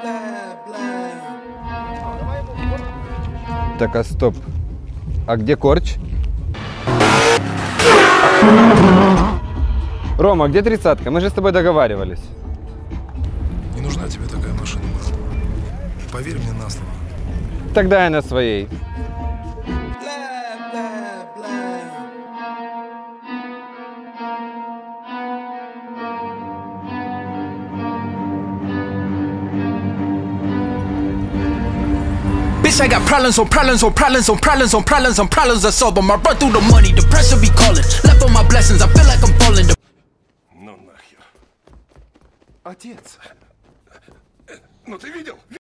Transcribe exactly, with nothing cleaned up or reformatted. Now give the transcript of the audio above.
Так, а стоп. А где Корч? Рома, где тридцатка? Мы же с тобой договаривались. Не нужна тебе такая машина, брат. Поверь мне на слово. Тогда я на своей. Bitch, I got problems on problems on problems on problems on problems on problems I solve them. I run through the money, the pressure be calling. Left on my blessings, I feel like I'm falling. Ну нахер. Отец. Ну ты видел?